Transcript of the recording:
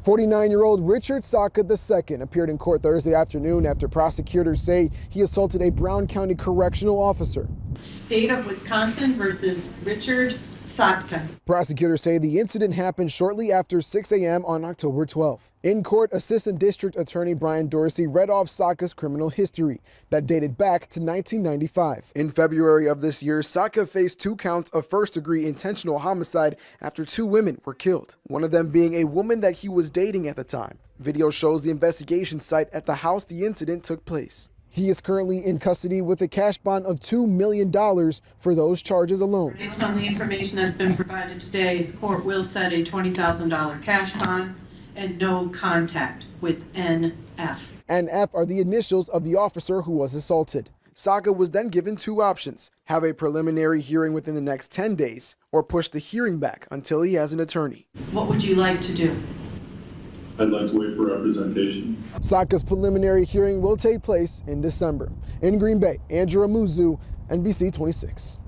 49-year-old Richard Saka II appeared in court Thursday afternoon after prosecutors say he assaulted a Brown County correctional officer. State of Wisconsin versus Richard Saka. Prosecutors say the incident happened shortly after 6 a.m. on October 12th. In court, Assistant District Attorney Brian Dorsey read off Saka's criminal history that dated back to 1995. In February of this year, Saka faced 2 counts of first-degree intentional homicide after 2 women were killed, one of them being a woman that he was dating at the time. Video shows the investigation site at the house the incident took place. He is currently in custody with a cash bond of $2 million for those charges alone. Based on the information that's been provided today, the court will set a $20,000 cash bond and no contact with NF. NF are the initials of the officer who was assaulted. Saka was then given 2 options: have a preliminary hearing within the next 10 days or push the hearing back until he has an attorney. What would you like to do? I'd like to wait for representation. Saka's preliminary hearing will take place in December. In Green Bay, Andrew Amuzu, NBC 26.